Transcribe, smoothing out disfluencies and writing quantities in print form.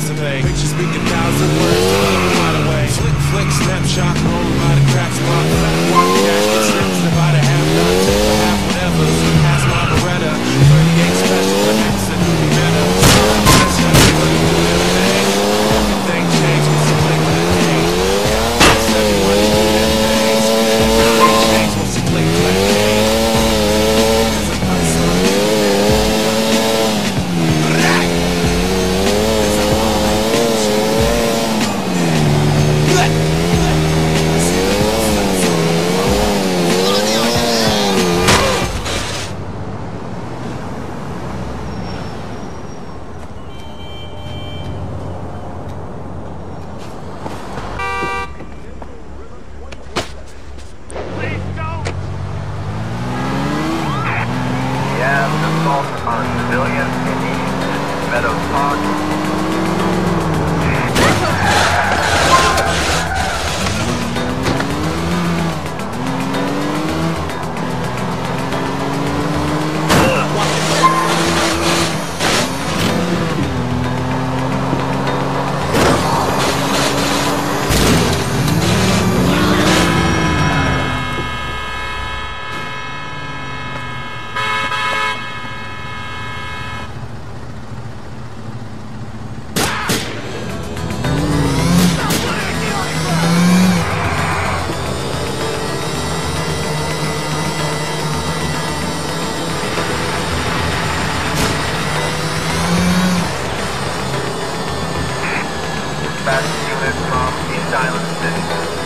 resume. Pictures speak 1,000 words to put them right away. Flick, flick, snapshot, rolling by the crack spot. Fat walk, cash, get snaps about a half nut, tip for half whatever. Pass my Beretta, 38 special, but that's a new better. That's how you really do everything. Everything changed, what's the play with the king? That's everyone do their things. Everything changed, what's the play with the king? There's a hustle. On civilians in East Meadows Park. Dispatch unit from East Island City.